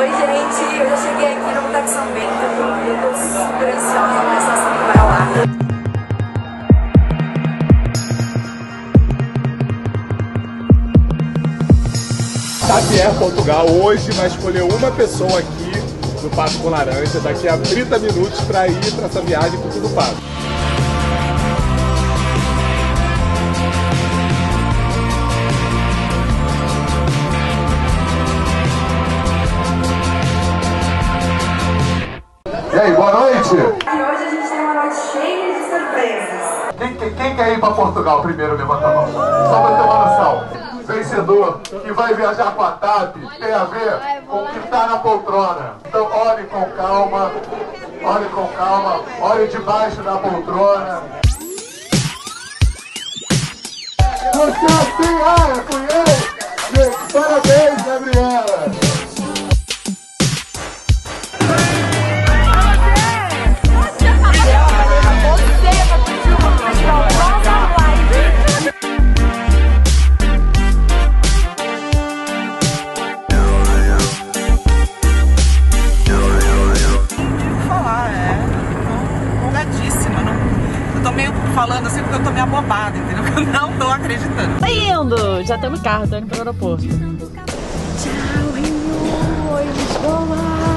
Oi, gente, eu já cheguei aqui no Boteco São Bento e eu tô super ansiosa pra essa ação que vai rolar. Xavier Portugal hoje vai escolher uma pessoa aqui no Passo com Laranja daqui a 30 minutos para ir para essa viagem por tudo pago. E aí, boa noite! E hoje a gente tem uma noite cheia de surpresas. Quem quer ir para Portugal primeiro? Levanta a mão. Só para ter uma noção. Vencedor que vai viajar com a TAP tem a ver com o que está na poltrona. Então olhe com calma, olhe debaixo da poltrona. Você assim, fui eu! Parabéns, Gabriela! Falando assim porque eu tô meio abobada, entendeu? Eu não tô acreditando. Tá indo! Já tô no carro, tô indo pro aeroporto. Tchau, Rio! Oi, Lisboa!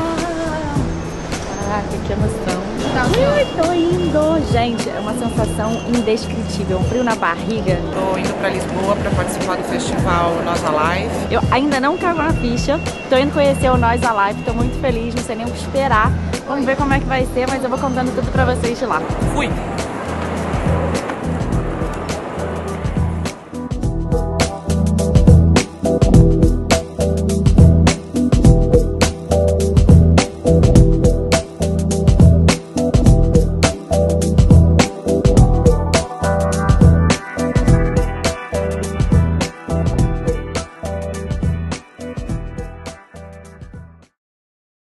Caraca, que emoção! Tô indo! Gente, é uma sensação indescritível, um frio na barriga. Tô indo pra Lisboa pra participar do festival Nós Alive. Eu ainda não cago na ficha, tô indo conhecer o Nós Alive, tô muito feliz, não sei nem o que esperar. Vamos ver como é que vai ser, mas eu vou contando tudo pra vocês de lá. Fui!